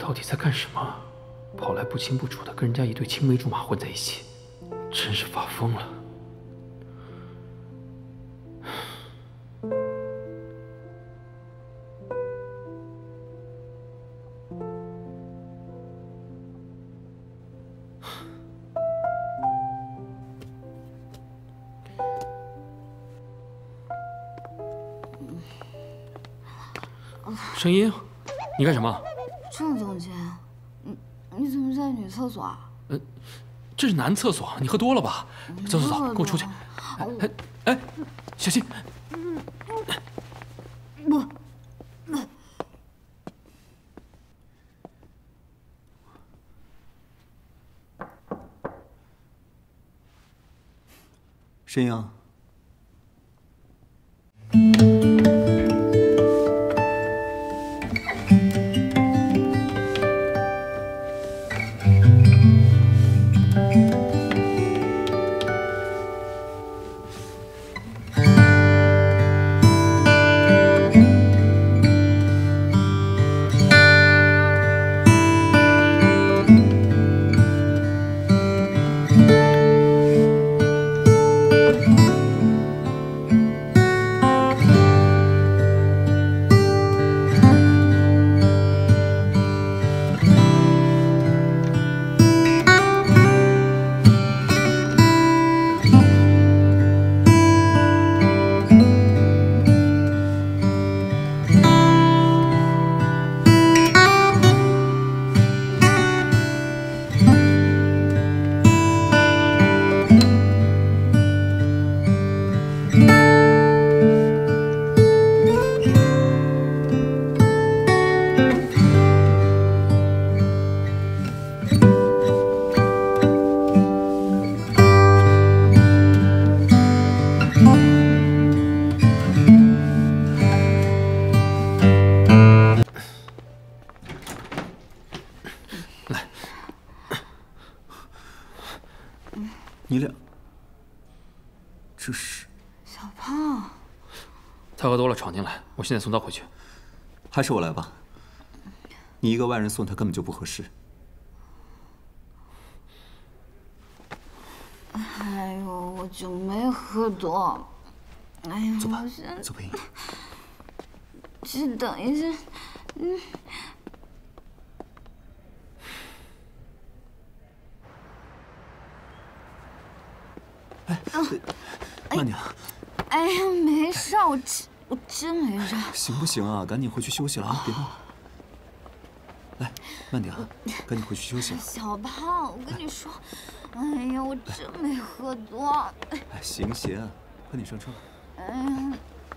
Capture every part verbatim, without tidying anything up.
到底在干什么？跑来不清不楚的跟人家一对青梅竹马混在一起，真是发疯了。声音，你干什么？ 郑总监，你你怎么在女厕所啊？ 呃，这是男厕所，你喝多了吧？走走走，跟我出去。哎哎，小心！ 不， 申阳。 你俩，这是小胖， 他喝多了闯进来，我现在送他回去。 还是我来吧。你一个外人送他根本就不合适。 哎呦，我就没喝多。哎呀， 走吧， 我现走吧，英。 只等一下，嗯。 哎，慢点。 哎呀，没事，我真我真没事。 行不行啊？赶紧回去休息了啊！别闹。来，慢点啊，赶紧回去休息了。 小胖，我跟你说，哎呀，我真没喝多。 哎，行行，快点上车。 哎呀。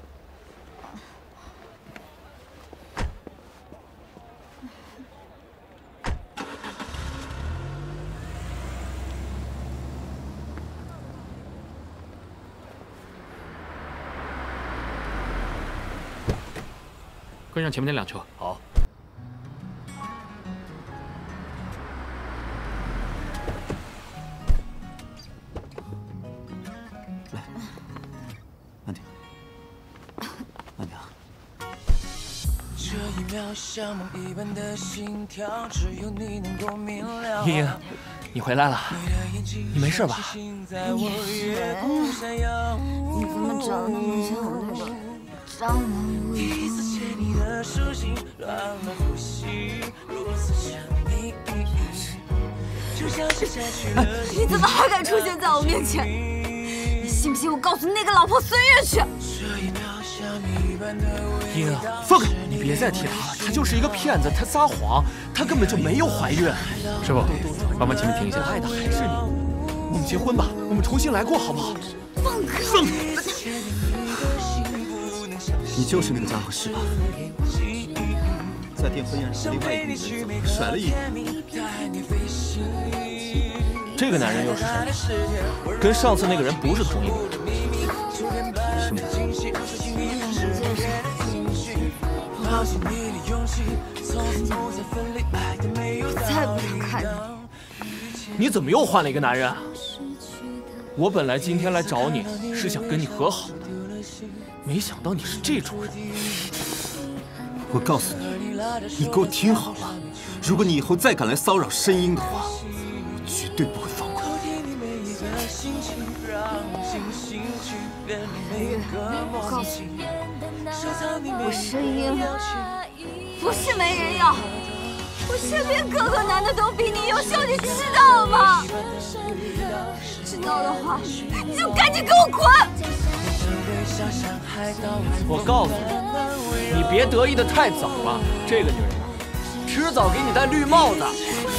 跟上前面那辆车。 好。 来，慢点，慢点啊。 这一秒像梦一般的心跳，只有你能够明了。 英英，你回来了，你没事吧？ 你谁呀？你怎么长得那么像我那个蟑螂？ 哎，你怎么还敢出现在我面前？你信不信我告诉那个老婆孙悦去？ 英英，放开！你别再提他了，他就是一个骗子，他撒谎，他根本就没有怀孕。 师傅，帮忙前面停一下。 爱的还是你，我们结婚吧，我们重新来过，好不好？ 放开！ 放开！ 你就是那个家伙是吧？在订婚宴上，另外一个女人甩了一人。 这个男人又是谁？跟上次那个人不是同一个人。 什么？ 我再不想看你。 你怎么又换了一个男人啊？我本来今天来找你是想跟你和好的，没想到你是这种人。 我告诉你，你给我听好了，如果你以后再敢来骚扰申英的话，我绝对不会放过你。 我告诉你，我申英不是没人要，我身边各个男的都比你优秀，你知道吗？知道的话，你就赶紧给我滚！ 我告诉你，你别得意的太早了，这个女人迟早给你戴绿帽子。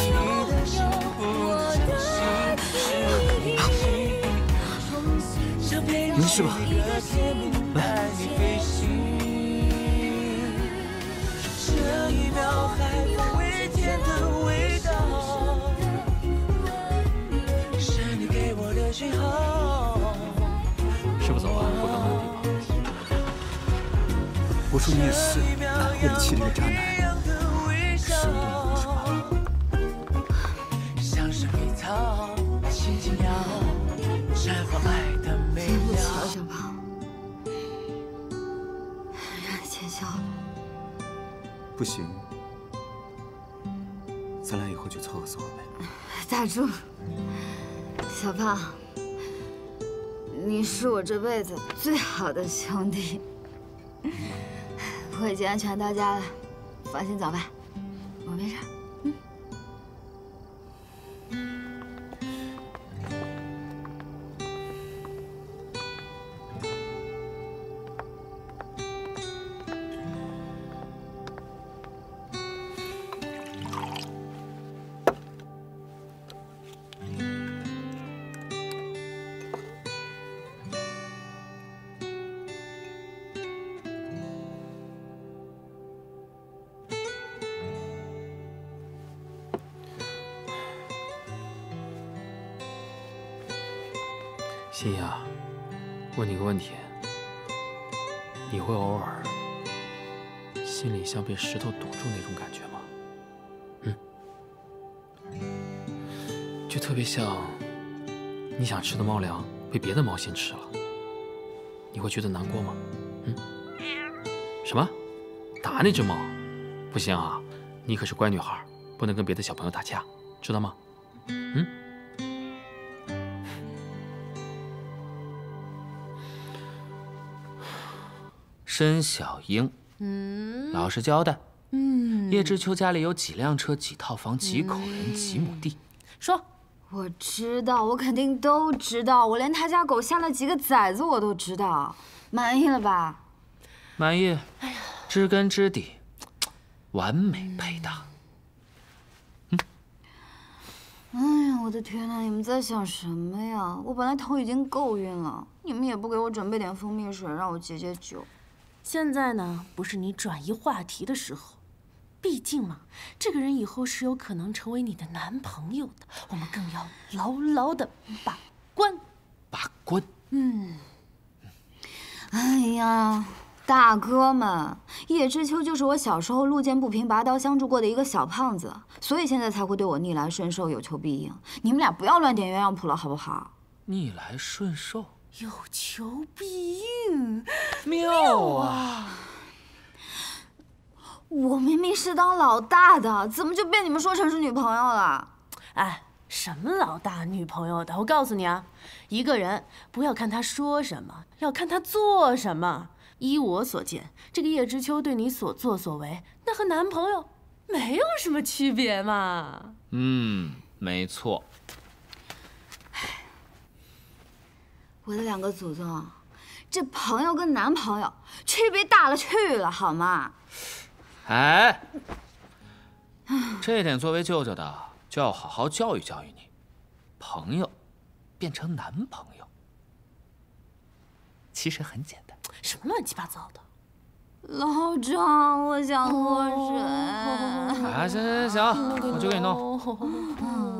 没事吧？来。 师傅走啊，不刚刚地方。 我说你也是，为了气这个渣男，什么都能说。 对不起啊，小胖，让你见笑了。 不行，咱俩以后就凑合做呗。 大柱，小胖，你是我这辈子最好的兄弟。我已经安全到家了，放心走吧，我没事。嗯。 心呀，问你个问题，你会偶尔心里像被石头堵住那种感觉吗？嗯，就特别像你想吃的猫粮被别的猫先吃了，你会觉得难过吗？嗯？什么？打那只猫？不行啊，你可是乖女孩，不能跟别的小朋友打架，知道吗？嗯？ 申小英，嗯，老实交代，嗯，叶知秋家里有几辆车、几套房、几口人、几亩地？ 说，我知道，我肯定都知道，我连他家狗下了几个崽子我都知道，满意了吧？ 满意，哎呀，知根知底，完美配搭。嗯。 哎呀，我的天哪，你们在想什么呀？我本来头已经够晕了，你们也不给我准备点蜂蜜水让我解解酒。 现在呢，不是你转移话题的时候。毕竟嘛，这个人以后是有可能成为你的男朋友的，我们更要牢牢的把关。 把关。 嗯。 哎呀，大哥们，叶知秋就是我小时候路见不平拔刀相助过的一个小胖子，所以现在才会对我逆来顺受，有求必应。你们俩不要乱点鸳鸯谱了，好不好？ 逆来顺受。 有求必应， 妙啊！ 我明明是当老大的，怎么就被你们说成是女朋友了？ 哎，什么老大女朋友的？我告诉你啊，一个人不要看他说什么，要看他做什么。依我所见，这个叶知秋对你所作所为，那和男朋友没有什么区别嘛。 嗯，没错。 我的两个祖宗，这朋友跟男朋友区别大了去了，好吗？ 哎，这点作为舅舅的就要好好教育教育你，朋友变成男朋友，其实很简单。 什么乱七八糟的？ 老张，我想喝水。 哎，行行行，我去给你弄。